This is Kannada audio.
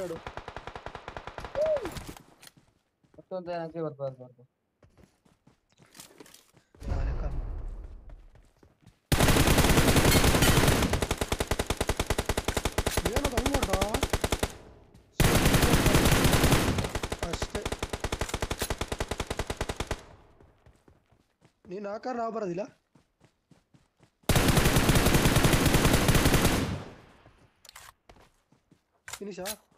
ಆಡು ಮತ್ತೊಂದು ಏನಕ್ಕೆ ಬರ್ಬಾರ್ದು ಏನದು ಹಂಗಡ ಅಷ್ಟೇ ನೀನು ಆಕಾರ ನಾವು ಬರೋದಿಲ್ಲ ಫಿನಿಶಾ